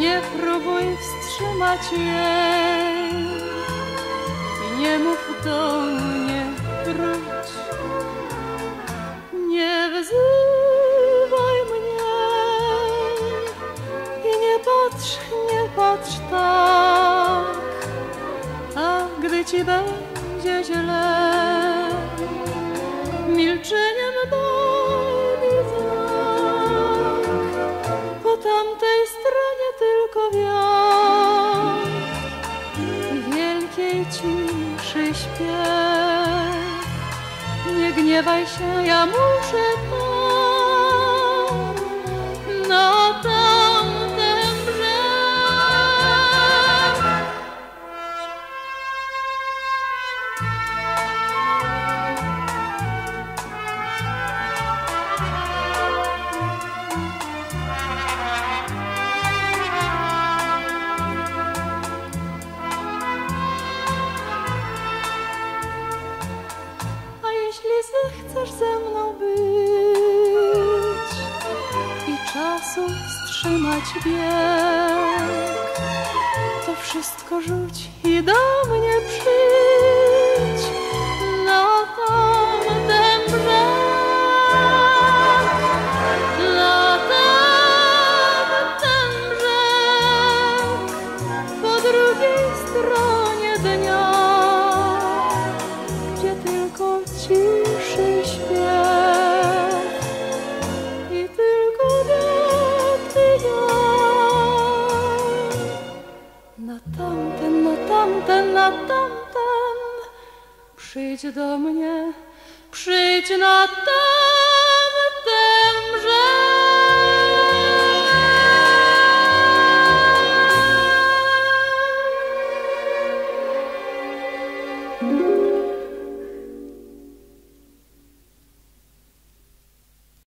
Nie próbuj wstrzymać jej i nie mów do mnie wróć. Nie wzywaj mnie i nie patrz tak, a gdy ci będzie źle, milczeniem daj mi znak. Po tamtej stronie tylko wiatr i wielkiej ciszy śpiew. Nie gniewaj się, ja muszę tam, na tamten brzeg. Jeśli zechcesz ze mną być i czasu wstrzymać bieg, to wszystko rzuć i do mnie przyjdź na tamten brzeg. Na tamten brzeg, po drugiej stronie dnia, gdzie tylko ciszy śpiew i tylko ty i ja. Na tamten, przyjdź do mnie, przyjdź na tamten.